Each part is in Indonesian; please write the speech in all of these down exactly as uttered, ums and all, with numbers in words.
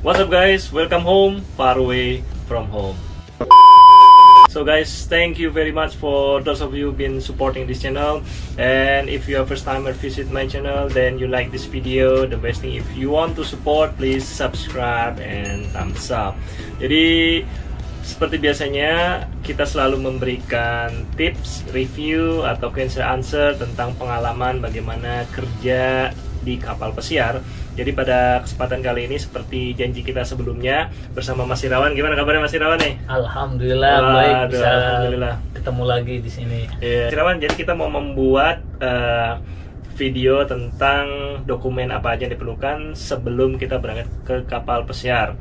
What's up guys, welcome home, far away from home. So guys, thank you very much for those of you been supporting this channel. And if you are first timer visit my channel, then you like this video, the best thing if you want to support, please subscribe and thumbs up. Jadi seperti biasanya kita selalu memberikan tips, review atau question answer tentang pengalaman bagaimana kerja di kapal pesiar. Jadi pada kesempatan kali ini seperti janji kita sebelumnya bersama Mas Irawan. Gimana kabarnya Mas Irawan nih? Alhamdulillah Wah, baik, aduh, bisa alhamdulillah ketemu lagi di sini. Iya. Mas Irawan, jadi kita mau membuat uh, video tentang dokumen apa aja yang diperlukan sebelum kita berangkat ke kapal pesiar.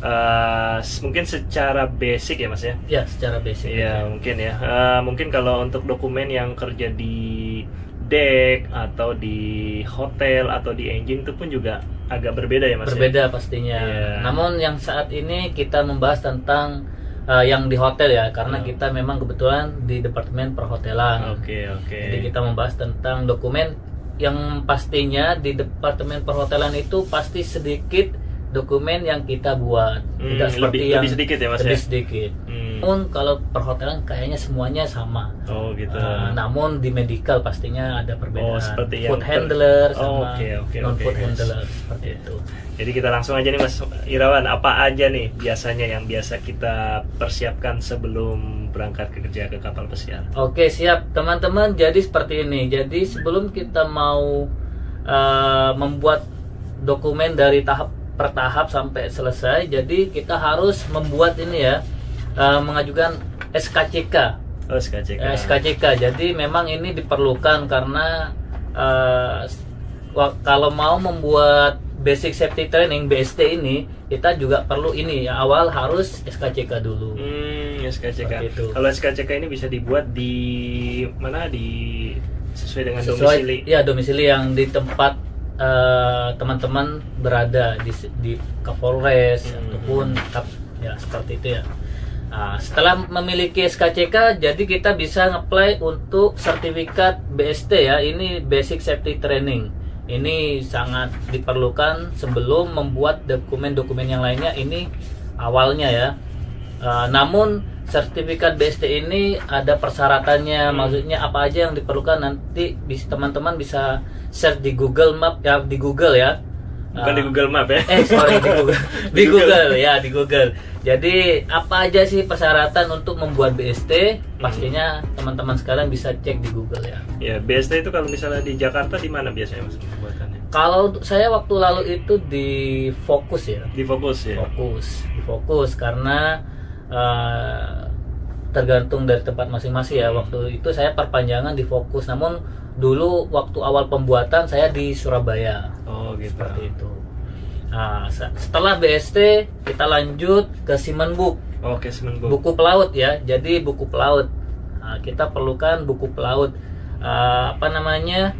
Uh, mungkin secara basic ya Mas ya? Ya, secara basic. Iya, mungkin ya. Uh, mungkin kalau untuk dokumen yang kerja di deck atau di hotel atau di engine itu pun juga agak berbeda ya Mas. Berbeda ya? pastinya. Yeah. Namun yang saat ini kita membahas tentang uh, yang di hotel ya, karena oh. kita memang kebetulan di departemen perhotelan. Oke okay, oke. Okay. Jadi kita membahas tentang dokumen yang pastinya di departemen perhotelan itu pasti sedikit dokumen yang kita buat, hmm, tidak seperti lebih, yang lebih sedikit ya Mas lebih ya? sedikit. Hmm. Namun kalau perhotelan kayaknya semuanya sama. Oh gitu. Uh, namun di medical pastinya ada perbedaan. Oh, seperti food yang handler ter... sama oh, okay, okay, non food okay, handler seperti yeah. itu. Jadi kita langsung aja nih Mas Irawan, apa aja nih biasanya yang biasa kita persiapkan sebelum berangkat ke kerja ke kapal pesiar? Oke, siap teman-teman. Jadi seperti ini. Jadi sebelum kita mau uh, membuat dokumen dari tahap per tahap sampai selesai, jadi kita harus membuat ini ya, uh, mengajukan S K C K. Oh, S K C K. S K C K. Jadi memang ini diperlukan karena uh, kalau mau membuat basic safety training B S T ini, kita juga perlu ini ya, awal harus S K C K dulu. Hmm, S K C K. Kalau S K C K ini bisa dibuat di mana, di sesuai dengan sesuai, domisili? Ya, domisili yang di tempat teman-teman uh, berada di di Kapolres hmm. ataupun kap, ya seperti itu ya. Nah, setelah memiliki S K C K, jadi kita bisa ngeplay untuk sertifikat B S T ya. Ini Basic Safety Training. Ini sangat diperlukan sebelum membuat dokumen-dokumen yang lainnya. Ini awalnya ya. Uh, namun sertifikat B S T ini ada persyaratannya. Hmm. Maksudnya apa aja yang diperlukan, nanti bisa teman-teman bisa search di Google Map ya, di Google ya. Bukan uh, di Google Map ya? Eh sorry di Google, di, di Google. Google ya, di Google. Jadi apa aja sih persyaratan untuk membuat B S T? Pastinya teman-teman sekalian bisa cek di Google ya. Ya, B S T itu kalau misalnya di Jakarta di mana biasanya Mas pembuatannya? Kalau saya waktu lalu itu di Fokus ya. Di Fokus ya. Fokus, di Fokus karena uh, tergantung dari tempat masing-masing ya. Waktu itu saya perpanjangan di Fokus, namun dulu waktu awal pembuatan saya di Surabaya. Oh gitu. Seperti itu. Nah, setelah B S T kita lanjut ke Simenbook. Oh, ke Simenbook. Buku pelaut ya. Jadi buku pelaut. Nah, kita perlukan buku pelaut. Uh, apa namanya?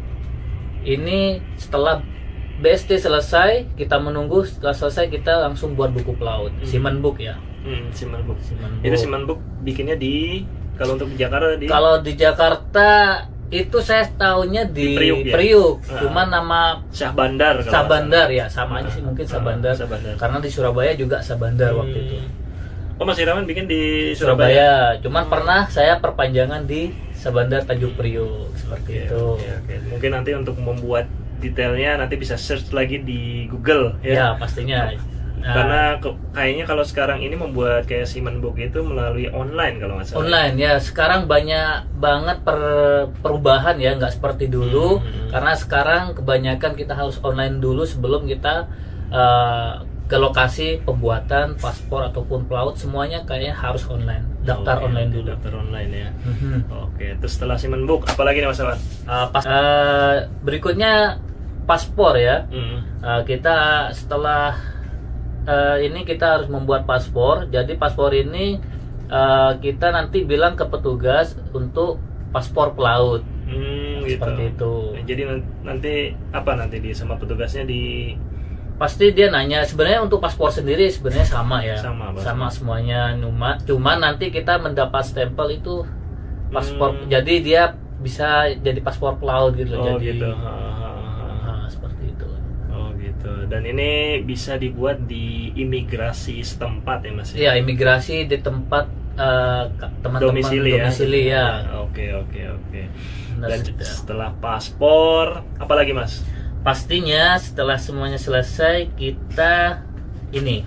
Ini setelah B S T selesai, kita menunggu setelah selesai kita langsung buat buku pelaut. Hmm. Simenbook ya. Hmm, Simenbook. Simenbook. Itu Simenbook bikinnya di, kalau untuk di Jakarta di Kalau di Jakarta itu saya tahunya di, di Priuk, ya? Priuk. Uh, Cuma nama Syah Bandar. Syah Bandar ya, sama aja uh, sih mungkin Syah Bandar. Uh, Bandar. Karena di Surabaya juga Syah Bandar hmm. waktu itu. Oh, Mas Irawan bikin di Surabaya. Surabaya. Cuman hmm. pernah saya perpanjangan di Syah Bandar Tanjung Priuk seperti okay, itu. Okay, okay. Mungkin nanti untuk membuat detailnya nanti bisa search lagi di Google ya. Ya, pastinya. Nah, karena ke, kayaknya kalau sekarang ini membuat kayak Simenbook itu melalui online kalau nggak salah. Online ya, sekarang banyak banget per, perubahan ya, nggak seperti dulu. Hmm. Karena sekarang kebanyakan kita harus online dulu sebelum kita uh, ke lokasi pembuatan paspor ataupun pelaut, semuanya kayaknya harus online. Daftar oh, online dulu. Daftar online ya. Hmm. Oke, terus setelah Simenbook, apalagi nih Mas Awan? Uh, pas, uh, berikutnya paspor ya. Hmm. Uh, kita setelah Uh, ini kita harus membuat paspor. Jadi paspor ini uh, kita nanti bilang ke petugas untuk paspor pelaut. Hmm, seperti gitu. itu. Jadi nanti apa nanti di sama petugasnya di pasti dia nanya. Sebenarnya untuk paspor sendiri sebenarnya sama ya. Sama, sama semuanya cuma cuma nanti kita mendapat stempel itu paspor. Hmm. Jadi dia bisa jadi paspor pelaut gitu. Oh, jadi gitu. Nah, seperti itu. Oh gitu. Dan ini bisa dibuat di imigrasi setempat ya Mas? Iya, imigrasi di tempat uh, teman-teman domisili, domisili ya. ya. Oke oke oke. Dan sudah. Setelah paspor, apa lagi Mas? Pastinya setelah semuanya selesai kita ini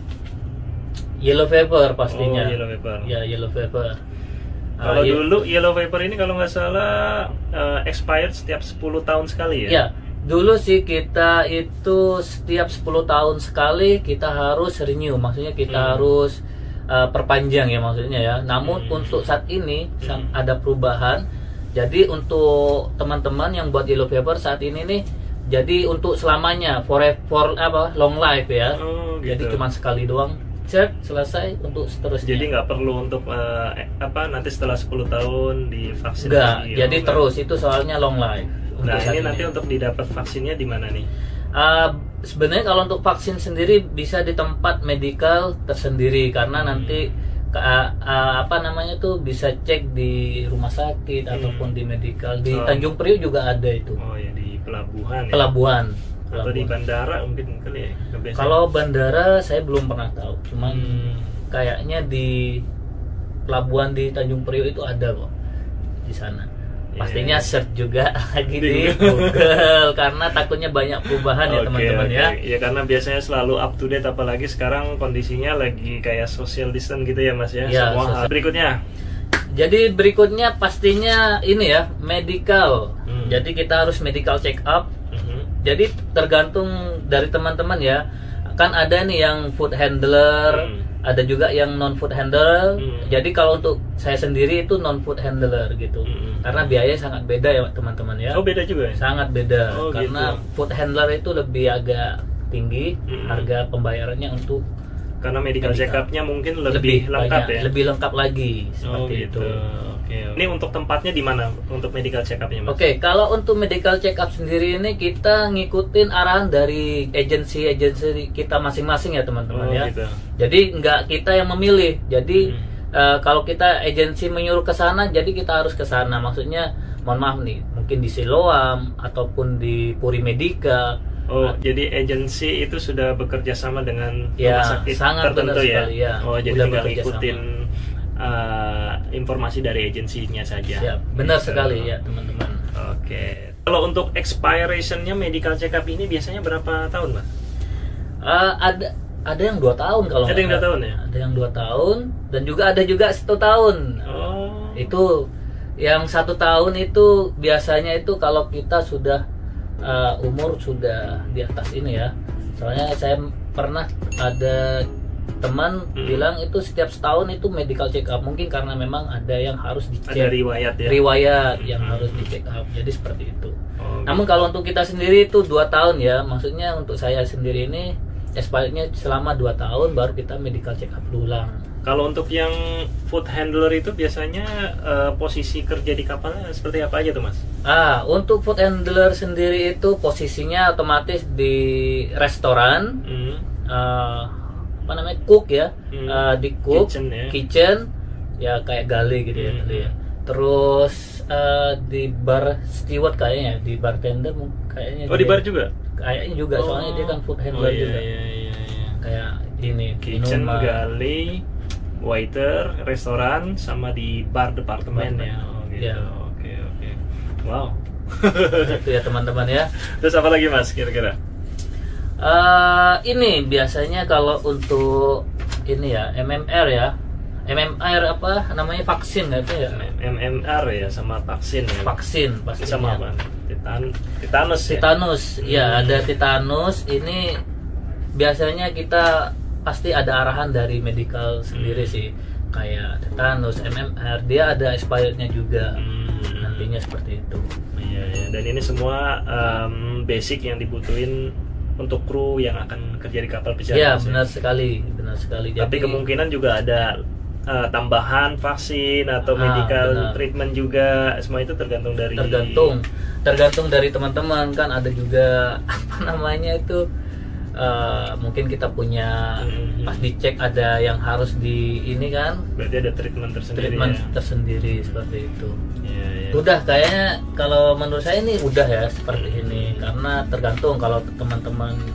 yellow paper pastinya. Oh, yellow paper. Ya, yellow paper. Kalau uh, dulu yellow paper ini kalau nggak salah uh, expired setiap sepuluh tahun sekali ya? Ya, dulu sih kita itu setiap sepuluh tahun sekali kita harus renew, maksudnya kita hmm. harus uh, perpanjang ya maksudnya ya. Namun hmm. untuk saat ini hmm. ada perubahan. Jadi untuk teman-teman yang buat yellow paper saat ini nih, jadi untuk selamanya, for, for apa long life ya. Oh, gitu. Jadi cuma sekali doang. Cek selesai untuk seterusnya. Jadi nggak perlu untuk uh, eh, apa nanti setelah sepuluh tahun divaksin enggak, lagi. jadi oh, terus itu soalnya long life. Nah ini nanti untuk didapat vaksinnya di mana nih? Uh, sebenarnya kalau untuk vaksin sendiri bisa di tempat medical tersendiri karena hmm. nanti uh, uh, apa namanya tuh bisa cek di rumah sakit hmm. ataupun di medical di oh. Tanjung Priok juga ada itu. Oh ya di pelabuhan. Pelabuhan. Ya? Atau di bandara mungkin kali ya? Kalau bandara saya belum pernah tahu, cuman hmm. kayaknya di pelabuhan di Tanjung Priok itu ada kok di sana. Yeah. Pastinya search juga lagi di Google karena takutnya banyak perubahan ya teman-teman okay, okay. ya. Ya karena biasanya selalu up to date, apalagi sekarang kondisinya lagi kayak social distance gitu ya Mas ya. Ya semua hal. Berikutnya. Jadi berikutnya pastinya ini ya medical. Hmm. Jadi kita harus medical check up. Jadi tergantung dari teman-teman ya. Kan ada nih yang food handler, hmm. ada juga yang non food handler. Hmm. Jadi kalau untuk saya sendiri itu non food handler gitu. Hmm. Karena biayanya sangat beda ya teman-teman ya. Oh beda juga ya? Sangat beda. Oh, karena gitu. Food handler itu lebih agak tinggi hmm. harga pembayarannya untuk karena medical, medical. check up-nya mungkin lebih, lebih lengkap banyak, ya. Lebih lengkap lagi seperti oh, gitu. itu. Oke. Ini untuk tempatnya di mana untuk medical check up-nya Mas? Oke, okay, kalau untuk medical check up sendiri ini kita ngikutin arahan dari agensi-agensi kita masing-masing ya teman-teman oh, ya. Gitu. Jadi nggak kita yang memilih. Jadi hmm. uh, kalau kita agensi menyuruh ke sana, jadi kita harus ke sana. Maksudnya, mohon maaf nih, mungkin di Siloam ataupun di Puri Medica. Oh, nah, jadi agensi itu sudah bekerja sama dengan ya, rumah sakit sangat tertentu ya? Sekali, ya. Oh, jadi tinggal ngikutin uh, informasi dari agensinya saja. Siap, benar gitu. Sekali ya teman-teman. Oke. Kalau untuk expiration-nya medical check up ini biasanya berapa tahun, Mas? Uh, ada ada yang dua tahun kalau ada yang dua tahun ya? Ada yang dua tahun dan juga ada juga satu tahun. Oh. Itu yang satu tahun itu biasanya itu kalau kita sudah Uh, umur sudah di atas ini ya. Soalnya saya pernah ada teman hmm. bilang itu setiap setahun itu medical check up, mungkin karena memang ada yang harus dicek, ada riwayat ya, riwayat yang hmm. harus dicek up, jadi seperti itu. Oh, namun gitu. Kalau untuk kita sendiri itu dua tahun ya, maksudnya untuk saya sendiri ini expirednya selama dua tahun baru kita medical check up ulang. Kalau untuk yang food handler itu biasanya uh, posisi kerja di kapalnya seperti apa aja tuh Mas? Ah, untuk food handler sendiri itu posisinya otomatis di restoran, hmm. uh, apa namanya cook ya, hmm. uh, di cook, kitchen ya, kitchen, ya kayak gali gitu ya, hmm. ya. Terus uh, di bar steward kayaknya, di bartender kayaknya. Oh di bar juga? Kayaknya juga, oh. soalnya dia kan food handler oh, iya, juga. Iya, iya, iya. Kayak ini kitchen, minuman. gali, waiter, restoran, sama di bar departemen ya. Oh, gitu. Ya. Oke oke. Wow. Itu ya teman-teman ya. Terus apa lagi Mas kira-kira? Uh, ini biasanya kalau untuk ini ya M M R ya, M M R apa namanya vaksin nggak itu ya? M M R ya sama vaksin ya. Vaksin pasti sama apa? Titan, titanus. Ya? Titanus, ya hmm. ada titanus. Ini biasanya kita pasti ada arahan dari medical sendiri hmm. sih, kayak tetanus, M M R, dia ada expirednya juga hmm. nantinya seperti itu. Iya, iya. Dan ini semua um, basic yang dibutuhin untuk kru yang akan kerja di kapal pesiar. Iya benar ya? sekali, benar sekali. Tapi jadi, kemungkinan juga ada uh, tambahan vaksin atau ah, medical benar. treatment juga, semua itu tergantung dari. Tergantung, tergantung dari teman-teman kan, ada juga apa namanya itu. Uh, mungkin kita punya hmm. pas dicek ada yang harus di ini kan, berarti ada treatment tersendiri treatment ya? tersendiri seperti itu ya, ya. Udah kayaknya kalau menurut saya ini udah ya seperti hmm. ini, karena tergantung kalau teman-teman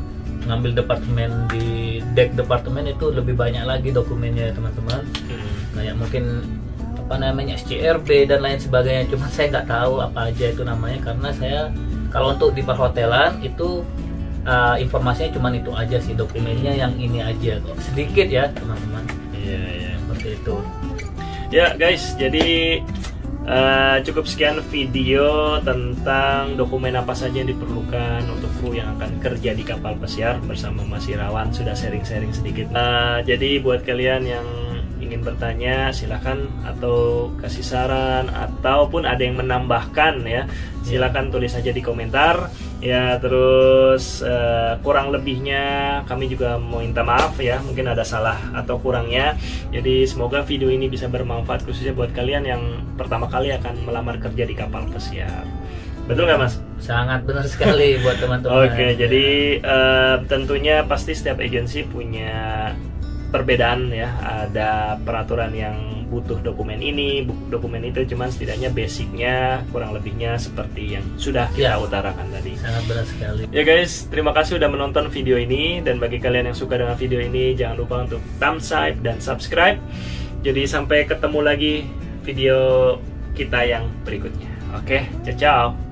ngambil departemen di dek departemen itu lebih banyak lagi dokumennya teman-teman. Hmm. Kayak mungkin apa namanya S C R B dan lain sebagainya. Cuma saya nggak tahu apa aja itu namanya karena saya kalau untuk di perhotelan itu uh, informasinya cuma itu aja sih, dokumennya yang ini aja kok, sedikit ya teman-teman. Iya, iya. Seperti itu. Ya guys, jadi uh, cukup sekian video tentang dokumen apa saja yang diperlukan untuk kru yang akan kerja di kapal pesiar bersama Mas Irawan. Sudah sharing-sharing sedikit. Uh, jadi buat kalian yang ingin bertanya silahkan, atau kasih saran ataupun ada yang menambahkan ya, silahkan tulis saja di komentar ya. Terus uh, kurang lebihnya kami juga mau minta maaf ya, mungkin ada salah atau kurangnya. Jadi semoga video ini bisa bermanfaat khususnya buat kalian yang pertama kali akan melamar kerja di kapal pesiar. Betul nggak Mas? Sangat benar sekali buat teman-teman. Oke, okay, jadi uh, tentunya pasti setiap agensi punya perbedaan ya, ada peraturan yang butuh dokumen ini, dokumen itu, cuman setidaknya basicnya kurang lebihnya seperti yang sudah kita ya, utarakan tadi. Sangat benar sekali. Ya guys, terima kasih sudah menonton video ini, dan bagi kalian yang suka dengan video ini jangan lupa untuk thumbs up dan subscribe. Jadi sampai ketemu lagi video kita yang berikutnya. Oke, ciao ciao.